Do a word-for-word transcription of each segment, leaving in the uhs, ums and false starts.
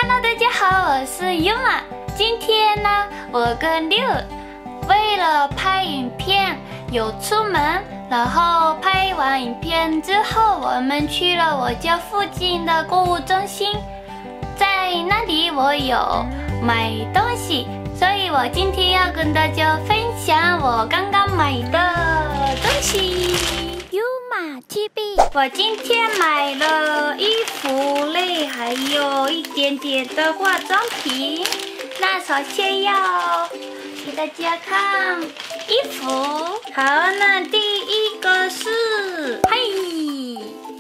Hello， 大家好，我是 Yuma。今天呢，我跟六为了拍影片有出门，然后拍完影片之后，我们去了我家附近的购物中心，在那里我有买东西，所以我今天要跟大家分享我刚刚买的东西。Yuma T V， 我今天买了衣服类，还有一点点的化妆品。那首先要给大家看衣服。好，那第一个是嘿，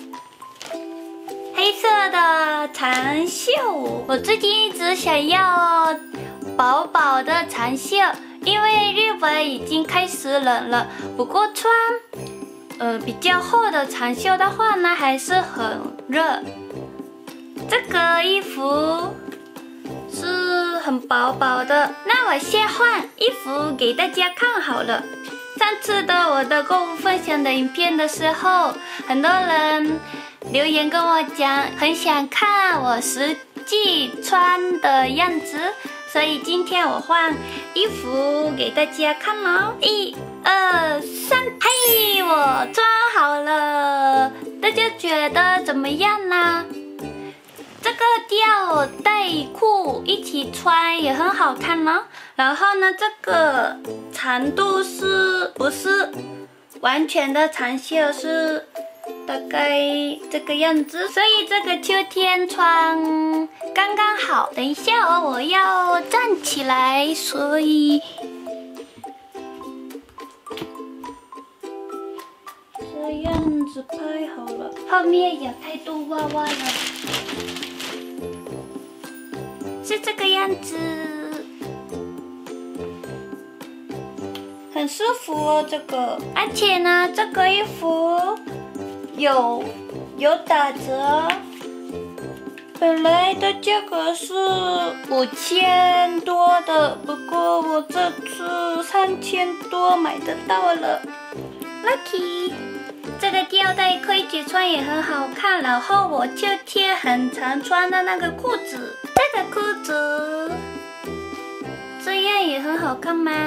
黑色的长袖。我最近一直想要薄薄的长袖，因为日本已经开始冷了。不过穿呃比较厚的长袖的话呢，还是很热。这个衣服是很薄薄的，那我先换衣服给大家看好了。上次的我的购物分享的影片的时候，很多人留言跟我讲，很想看我实际穿的样子，所以今天我换衣服给大家看咯。一、二、三，嘿，我穿好了，大家觉得怎么样呢？这个吊带裤一起穿也很好看呢。然后呢，这个长度是不是完全的长袖，是大概这个样子，所以这个秋天穿刚刚好。等一下哦，我要站起来，所以这样子拍好了。后面有太多娃娃了，是这个样子，很舒服哦，这个。而且呢，这个衣服有有打折，本来的价格是五千多的，不过我这次三千多买得到了 ，lucky。这个吊带裤一起穿也很好看，然后我秋天很常穿的那个裤子，这个裤子这样也很好看吗？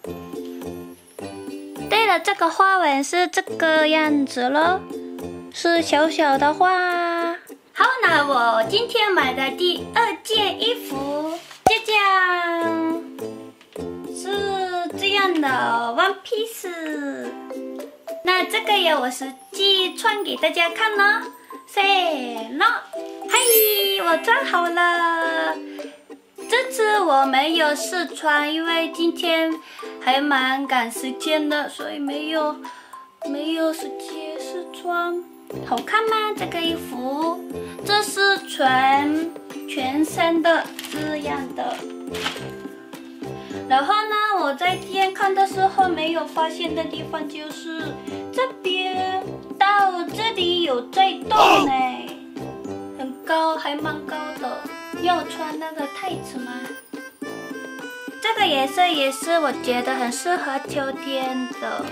对了，这个花纹是这个样子咯，是小小的花。好，那我今天买的第二件衣服就这样，是这样的 one piece。那这个也我实际穿给大家看呢。Say no， 嘿，我穿好了。这次我没有试穿，因为今天还蛮赶时间的，所以没有没有时间试穿。好看吗？这个衣服，这是全全身的这样的。然后呢，我在店看的时候没有发现的地方就是这边到这里有在动呢，很高，还蛮高的。要穿那个太子吗？这个颜色也是我觉得很适合秋天的。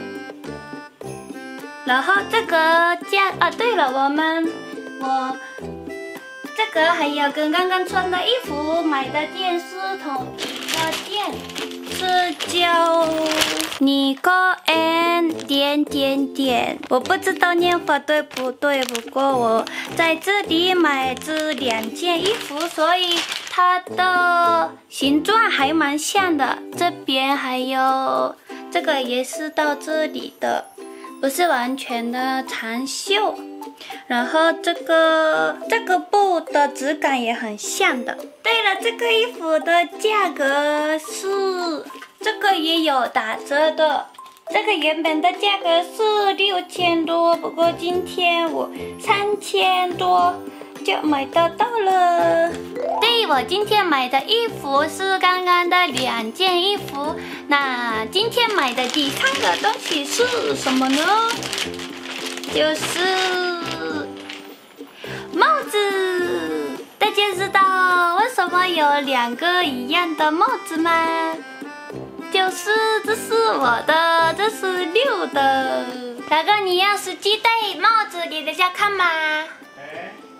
然后这个这样啊，对了，我们我这个还有跟刚刚穿的衣服买的店是同一个店，是叫尼哥 N 点点点，我不知道念法对不对，不过我在这里买这两件衣服，所以它的形状还蛮像的。这边还有这个也是到这里的，不是完全的长袖。然后这个这个布的质感也很像的。对了，这个衣服的价格是这个也有打折的，这个原本的价格是六千多，不过今天我三千多就买得到了。对，我今天买的衣服是刚刚的两件衣服。那今天买的第三个东西是什么呢？就是帽子。大家知道为什么有两个一样的帽子吗？就是这是我的，这是六的。大哥，你要实际戴帽子给大家看吗？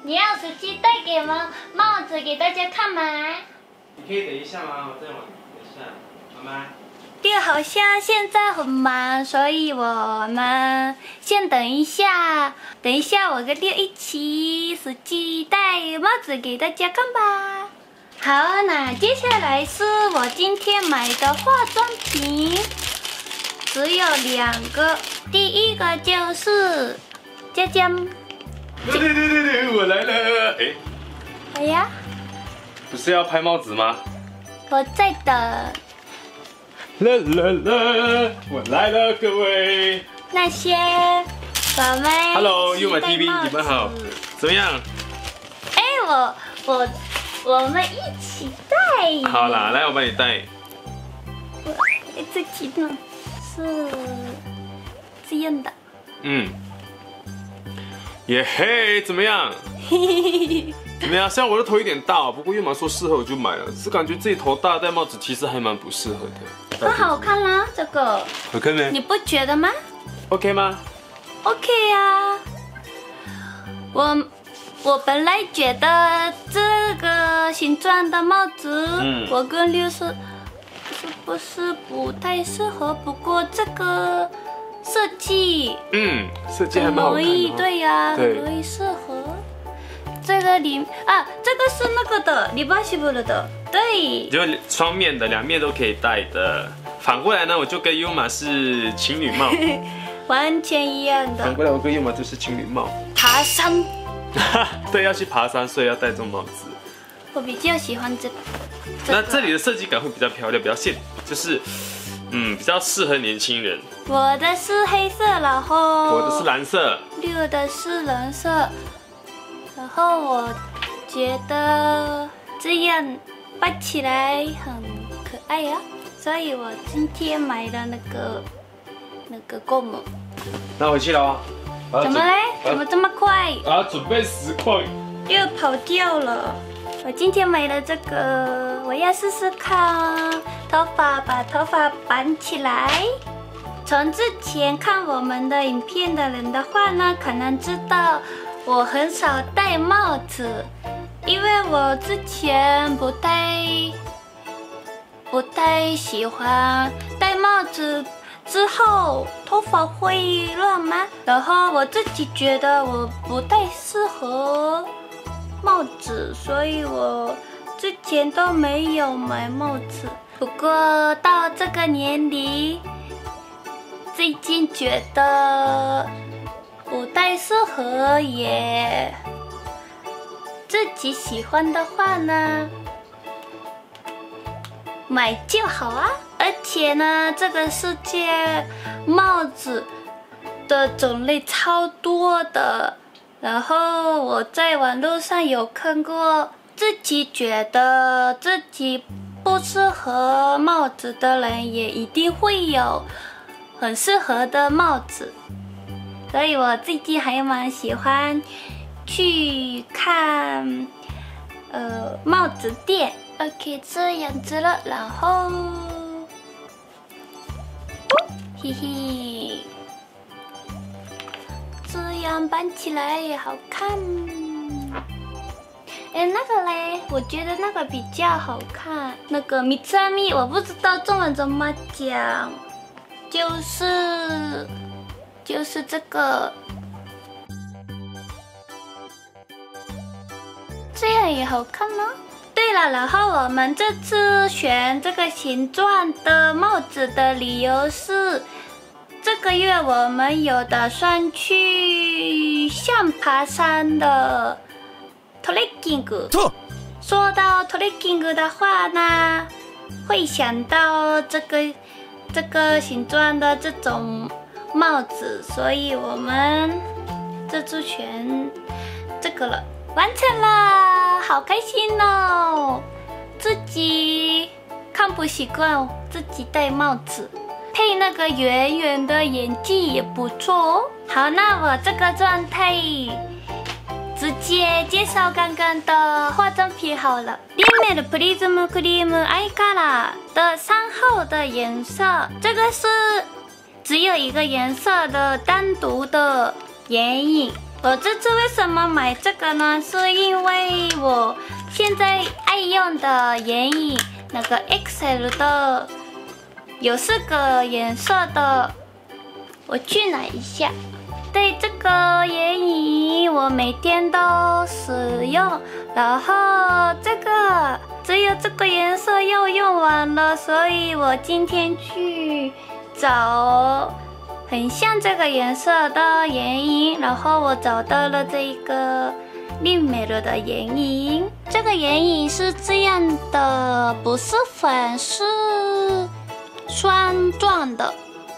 你要实际戴给帽帽子给大家看吗？ 你可以等一下吗？我再往等一下，好吗？ 六好像现在很忙，所以我们先等一下，等一下我跟六一起实际戴帽子给大家看吧。好，那接下来是我今天买的化妆品，只有两个。第一个就是佳佳。 对对对对对，我来了！哎， 哎呀， 不是要拍帽子吗？ 我在等。 啦啦啦！我来了，各位。 那些我们 Hello， 优马 T V， 你们好，怎么样？ 哎，我我我们一起戴。 好啦，来，我帮你戴。 我这题呢是这样的。 嗯。耶嘿，怎么样？怎么样？虽然我的头有点大，不过月妈说适合我就买了，只是感觉自己头大戴帽子其实还蛮不适合的。 很好看啦，这个。 好看没？ 你不觉得吗 ？OK 吗 ？OK 呀。我我本来觉得这个形状的帽子，嗯、我跟六是是不是不太适合？不过这个设计， 嗯，设计还蛮好看的、哦。 对呀、啊，很容易适合。这个里啊，这个是那个的 reversible 的，对， 就双面的，两面都可以戴的。反过来呢，我就跟优马是情侣帽， 完全一样的。 反过来，我跟优马就是情侣帽。 爬山， 对，要去爬山，所以要戴这种帽子。 我比较喜欢这个。 这个、那这里的设计感会比较漂亮，比较现，就是嗯，比较适合年轻人。 我的是黑色，然后我的是蓝色， 六的是蓝色。然后我觉得这样戴起来很可爱呀、啊，所以我今天买了那个那个购物。 那回去了啊？ 怎么嘞？怎么这么快？ 啊，准备十块。 又跑掉了。我今天买了这个，我要试试看头发，把头发绑起来。从之前看我们的影片的人的话呢，可能知道。我很少戴帽子，因为我之前不太不太喜欢戴帽子，之后头发会乱吗？然后我自己觉得我不太适合帽子，所以我之前都没有买帽子。不过到这个年龄，最近觉得不太适合耶，自己喜欢的话呢，买就好啊。而且呢，这个世界帽子的种类超多的。然后我在网络上有看过，自己觉得自己不适合帽子的人，也一定会有很适合的帽子。所以我最近还蛮喜欢去看呃帽子店。OK， 这样子了，然后，嘿嘿，这样绑起来也好看。哎，那个嘞，我觉得那个比较好看。那个米萨米，我不知道中文怎么讲，就是。就是这个，这样也好看呢。对了，然后我们这次选这个形状的帽子的理由是，这个月我们有打算去象爬山的 trekking。说到 trekking 的话呢，会想到这个这个形状的这种帽子，所以我们这次选这个了，完成了，好开心哦！自己看不习惯自己戴帽子，配那个圆圆的眼镜也不错哦。好，那我这个状态直接介绍刚刚的化妆品好了。リメルプリズムクリームアイカラー的三号的颜色，这个是只有一个颜色的单独的眼影， 我这次为什么买这个呢？是因为我现在爱用的眼影，那个 X L 的，有四个颜色的，我去拿一下。对，这个眼影我每天都使用，然后这个只有这个颜色要用完了，所以我今天去找很像这个颜色的眼影，然后我找到了这个丽美乐的眼影。这个眼影是这样的，不是粉，是霜状的，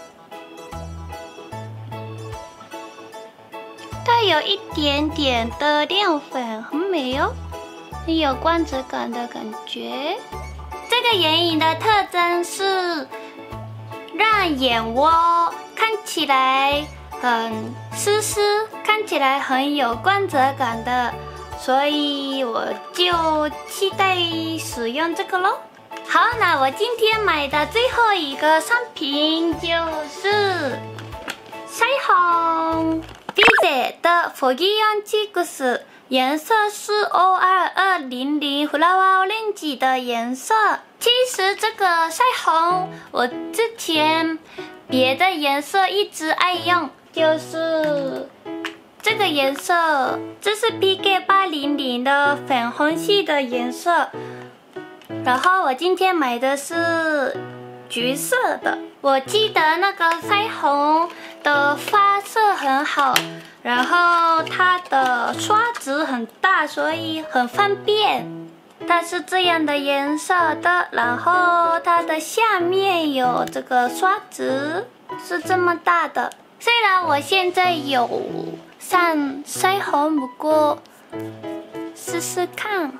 带有一点点的亮粉，很美哦，很有光泽感的感觉。这个眼影的特征是让眼窝看起来很湿湿，看起来很有光泽感的，所以我就期待使用这个咯。好，那我今天买的最后一个商品就是腮红 B Z 的 Fogion Cheeks， 颜色是 O 二二零零 Flower Orange 的颜色。其实这个腮红我之前别的颜色一直爱用，就是这个颜色，这是 P K 八零零的粉红系的颜色。然后我今天买的是橘色的。我记得那个腮红的发色很好，然后它的刷子很大，所以很方便。它是这样的颜色的，然后它的下面有这个刷子，是这么大的。虽然我现在有上腮红，不过试试看。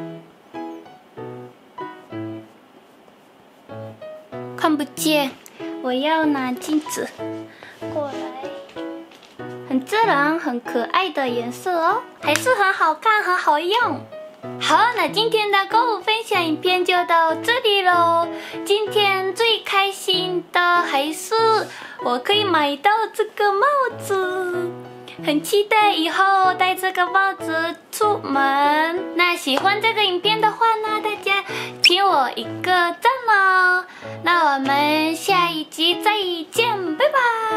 看不见，我要拿镜子过来。很自然、很可爱的颜色哦，还是很好看、很好用。好，那今天的购物分享影片就到这里咯。今天最开心的还是我可以买到这个帽子，很期待以后戴这个帽子出门。那喜欢这个影片的话呢，大家请我一个赞哦。那我们下一集再见，拜拜。